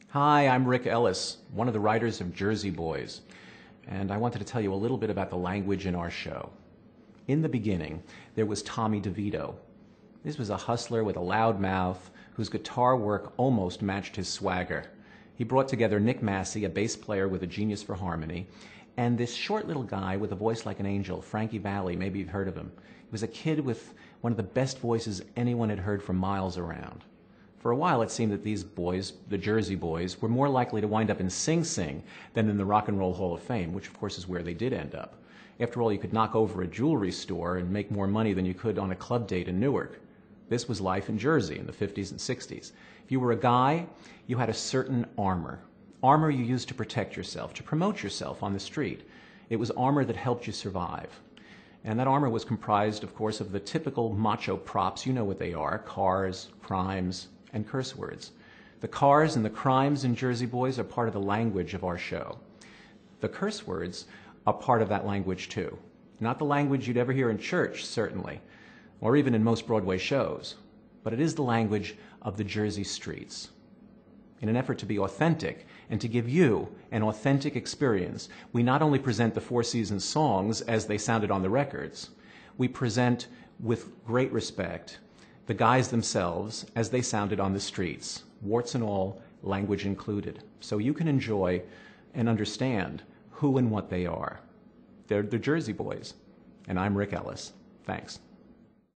Hi, I'm Rick Elice, one of the writers of Jersey Boys, and I wanted to tell you a little bit about the language in our show. In the beginning, there was Tommy DeVito. This was a hustler with a loud mouth whose guitar work almost matched his swagger. He brought together Nick Massey, a bass player with a genius for harmony, and this short little guy with a voice like an angel, Frankie Valli, maybe you've heard of him. He was a kid with one of the best voices anyone had heard for miles around. For a while, it seemed that these boys, the Jersey Boys, were more likely to wind up in Sing Sing than in the Rock and Roll Hall of Fame, which of course is where they did end up. After all, you could knock over a jewelry store and make more money than you could on a club date in Newark. This was life in Jersey in the 50s and 60s. If you were a guy, you had a certain armor. Armor you used to protect yourself, to promote yourself on the street. It was armor that helped you survive. And that armor was comprised, of course, of the typical macho props. You know what they are: cars, crimes, and curse words. The cars and the crimes in Jersey Boys are part of the language of our show. The curse words are part of that language too. Not the language you'd ever hear in church, certainly, or even in most Broadway shows, but it is the language of the Jersey streets. In an effort to be authentic and to give you an authentic experience, we not only present the Four Seasons songs as they sounded on the records, we present with great respect the guys themselves as they sounded on the streets, warts and all, language included, so you can enjoy and understand who and what they are. They're the Jersey Boys, and I'm Rick Elice. Thanks.